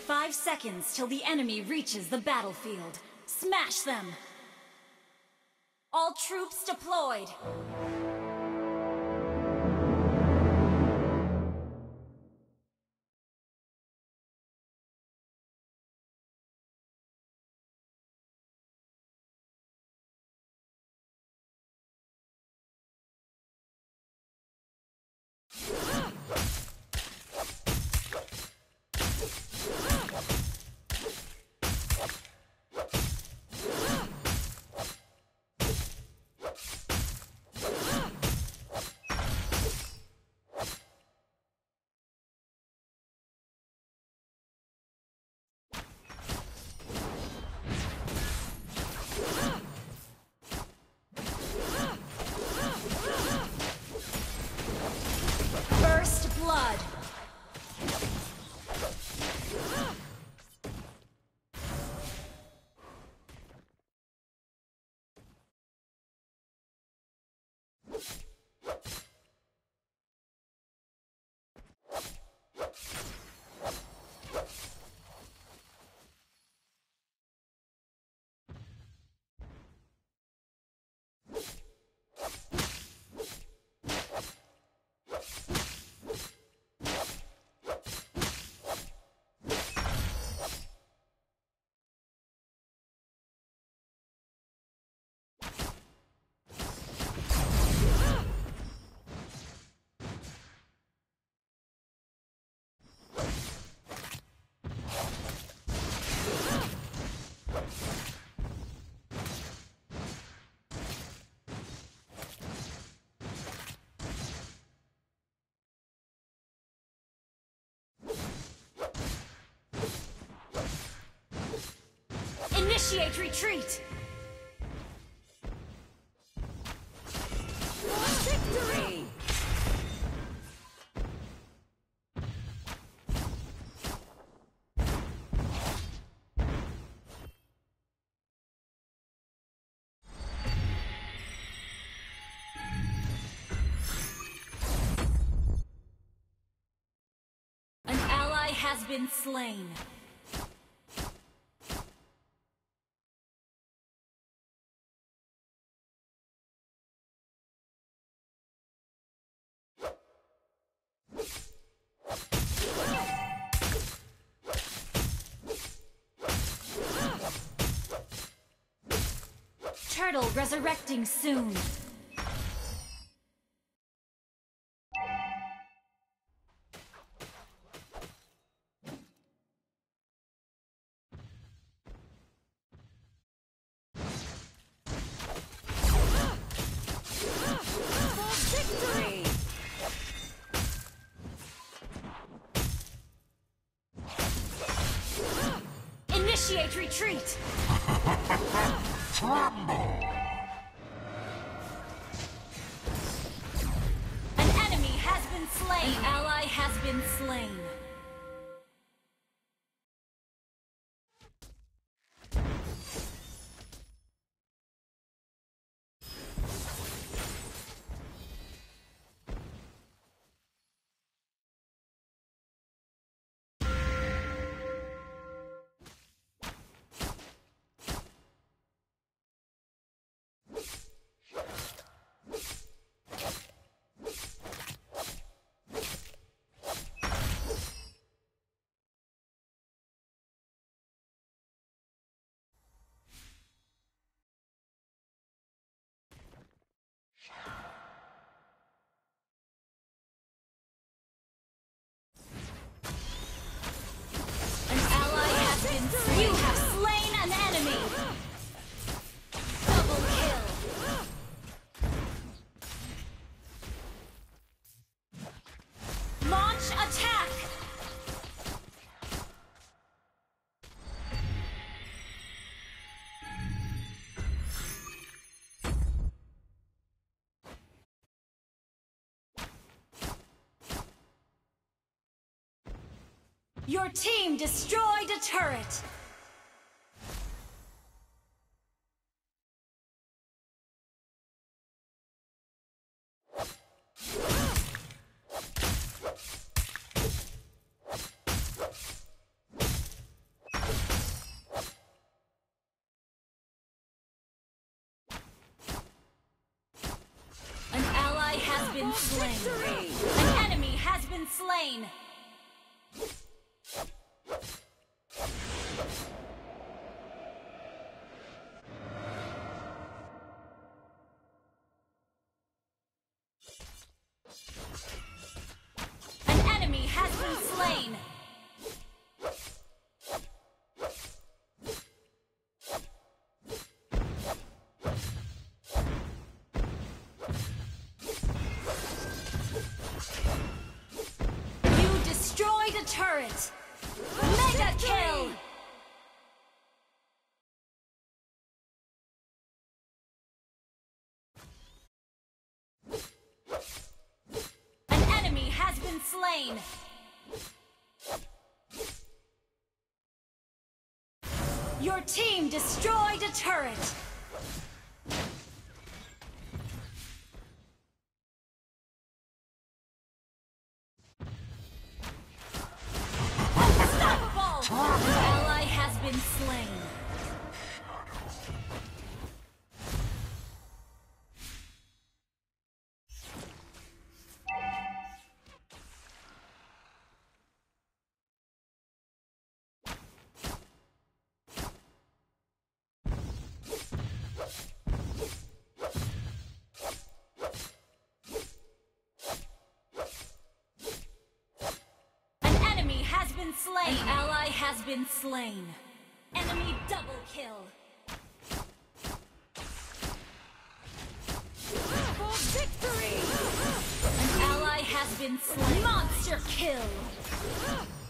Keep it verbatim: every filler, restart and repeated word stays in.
five seconds till the enemy reaches the battlefield. Smash them! All troops deployed! Initiate retreat! Victory! An ally has been slain. Turtle resurrecting soon. Victory! Initiate retreat! An enemy has been slain. An ally has been slain. You have slain an enemy! Double kill! Launch attack! Your team destroyed a turret! slain. An enemy has been slain. Destroyed a turret! Mega kill! An enemy has been slain! Your team destroyed a turret! An ally has been slain. Slain. An ally has been slain. Enemy double kill. For victory! An ally has been slain. Monster kill.